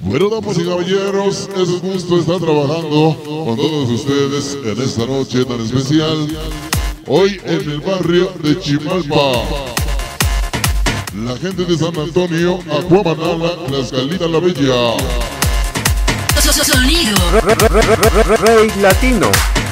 Bueno, damas y caballeros, es un gusto estar trabajando con todos ustedes en esta noche tan especial. Hoy en el barrio de Chimalpa. La gente de San Antonio, Acuamanala, Tlaxcalita la Bella. Sonido Rey Latino.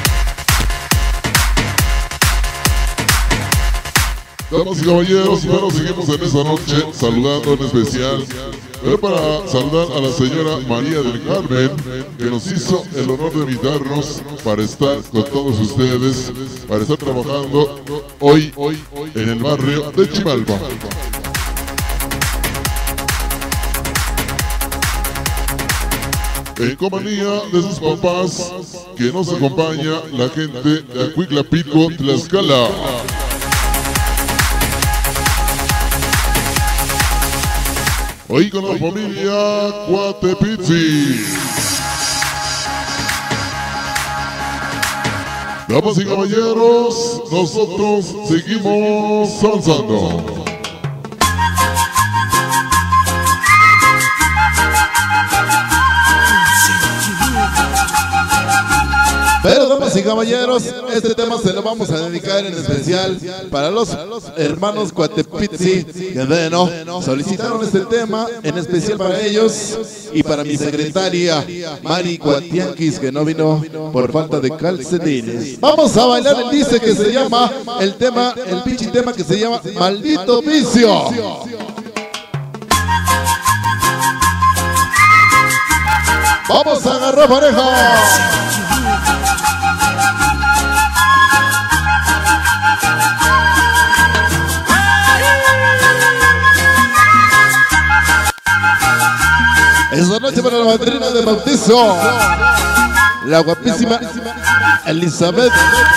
Damas y caballeros, bueno, seguimos en esta noche saludando en especial. Para saludar a la señora María del Carmen, que nos hizo el honor de invitarnos para estar con todos ustedes, para estar trabajando hoy en el barrio de Chimalpa. En compañía de sus papás, que nos acompaña la gente de Acuitlapico, Tlaxcala. Hoy con la familia Cuatepizzi. Damas y caballeros, nosotros seguimos avanzando. Pero damas y caballeros, este tema se lo vamos a dedicar en especial para los hermanos Cuatepizzi, que bueno, solicitaron este tema en especial para ellos y para mi secretaria Mari Cuatianquis, que no vino por falta de calcetines. Vamos a bailar el dice que se llama el pinche tema que se llama Maldito Vicio. Vamos a agarrar pareja. Esta noche para la madrina de bautizo, la guapísima Elizabeth.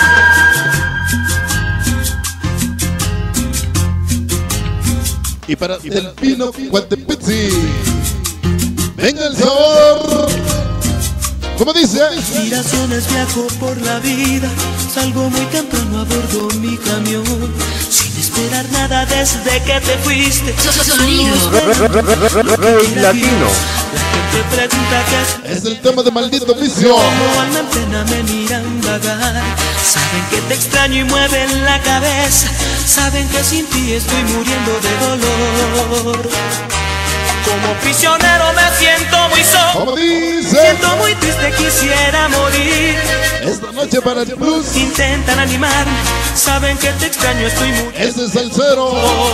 Y para Delfino Cuatepizzi, venga el sabor. ¿Cómo dice? Inspiraciones, viajo por la vida, salgo muy temprano a bordo mi camión, sin esperar nada desde que te fuiste. Sonido Rey Latino. La gente pregunta qué es el tema de Maldito Vicio. como alma en pena me miran vagar. Saben que te extraño y mueven la cabeza. Saben que sin ti estoy muriendo de dolor. Como prisionero me siento muy solo. ¿Cómo dice? Siento muy triste, quisiera morir. Esta noche para el plus. Intentan animarme, saben que te extraño, estoy muriendo. Ese es el cero.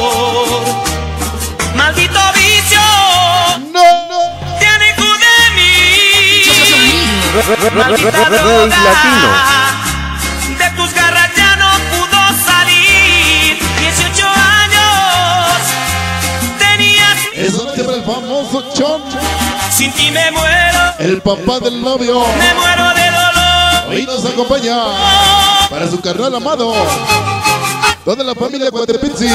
Maldito vicio, No. te alejo de mí. Sonido Maldita Rey droga, Latino. de tus garras ya no pudo salir. 18 años tenías, Esta noche para el famoso Chon, sin ti me muero, el papá del novio. me muero de dolor. Hoy nos acompaña para su carnal amado, toda la familia Cuatepizzi.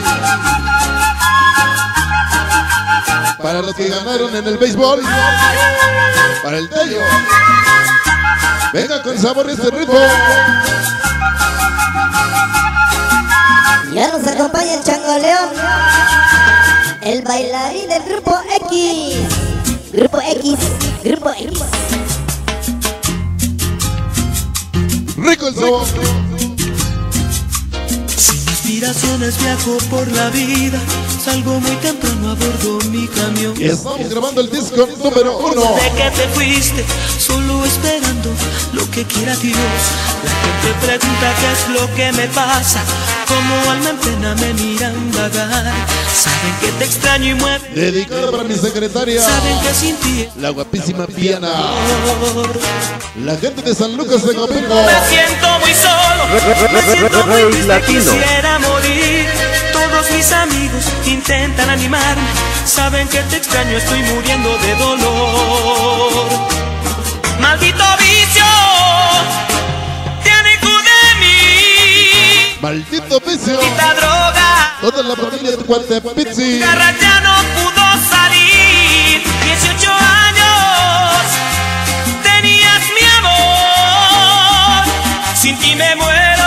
Para los que ganaron en el béisbol, para el Tello. Venga con sabor este ritmo. Ya nos acompaña el Chango León, el bailarín del Grupo X. Grupo X, Grupo X. Rico el sabor. Sin aspiraciones viajo por la vida, salgo muy temprano a bordo mi camión. Y estamos grabando el disco número 1. Desde que te fuiste, solo esperando lo que quiera Dios. La gente pregunta qué es lo que me pasa, como alma en pena me miran vagar. Saben que te extraño y mueven, Dedicado para mi secretaria, saben que sin ti la guapísima Piana. La gente de San Lucas de Copico. me siento muy solo, me siento muy Rey triste, Latino. quisiera morir. Todos mis amigos intentan animarme, saben que te extraño, estoy muriendo de dolor. Maldito vicio, te alejo de mí. Maldito vicio. Maldita droga, Toda la familia de Cuatepizzi. garra ya no pudo salir. 18 años tenías mi amor, sin ti me muero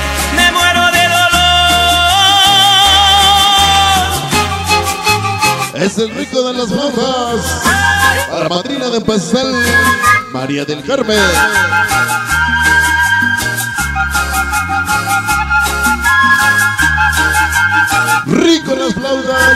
de dolor. Es el rico de las flautas. Para madrina de pastel, María del Carmen. Rico en las flautas.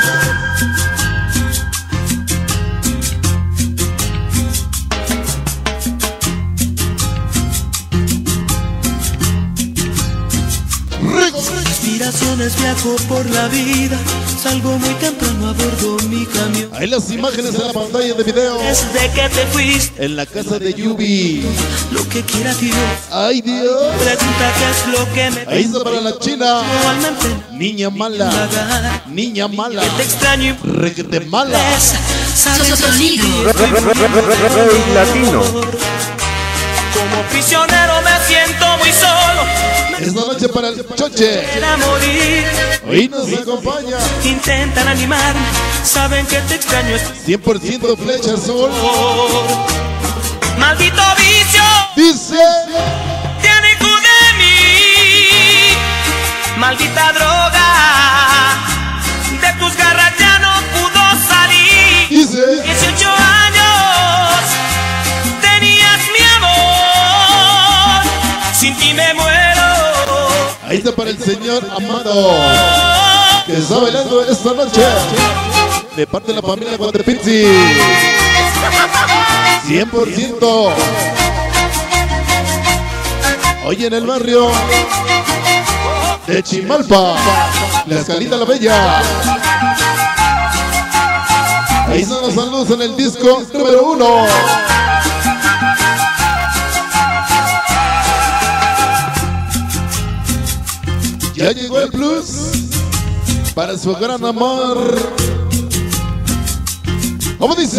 Inspiraciones viajo por la vida, salgo muy temprano a bordo mi camión. Ahí las imágenes en la pantalla de video. Desde que te fuiste, En la casa de Yubi. lo que quiera Dios. Ay Dios. Pregunta qué es lo que me Ahí está para la China. Igualmente, Niña mala. Niña mala. que te extraño y Requete mala. sabes que Sonido. Rey Latino. como prisionero me siento muy solo. Esta noche para el Choche. Quiera morir, Hoy nos acompaña intentan animarme, saben que te extraño. 100% Flecha Azul. Maldito vicio, Dice. tiene hijo de mí. Maldita droga, de tus garras ya no pudo salir. Dice. 18 años, tenías mi amor. Sin ti me muero. Ahí está para el señor Amado, que está bailando esta noche. De parte de la familia Guatepizzi. 100%. Hoy en el barrio de Chimalpa, la Escalita La Bella. Ahí están los saludos en el disco número 1. Ya llegó el plus para su gran amor. ¿Cómo dice?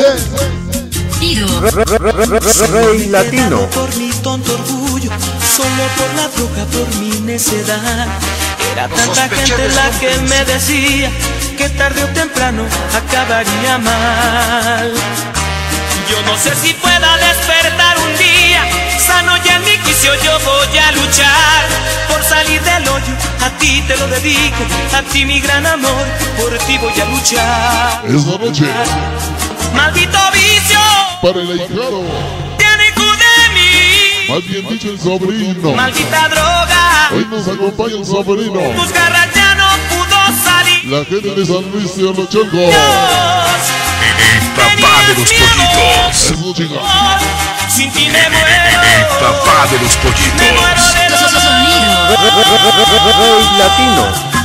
Rey Latino. Por mi tonto orgullo, solo por la droga, por mi necedad. Era tanta gente la que me decía que tarde o temprano acabaría mal. Yo no sé si pueda despertar un día sano ya en mi quicio, yo voy a luchar por salir del hoyo. A ti te lo dedico, a ti mi gran amor, por ti voy a luchar. Esta noche, Maldito vicio, para el ahijado, tiene hijo de mí. más bien dicho el sobrino. Maldita droga, Hoy nos acompaña el sobrino, tus garras ya no pudo salir. la gente de San Luis de Olocholco. Dios, Papá de los pollitos. Eso, chicos. sin ti me muero. Papá de los Me muero pollitos. de dolor. Sonido. Rey Latino.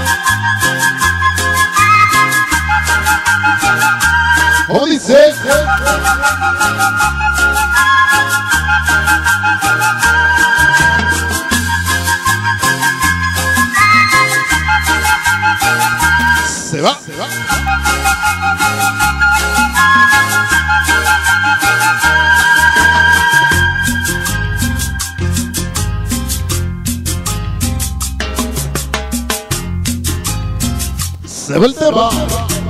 ¿Cómo dice? Se va. Se va el tema.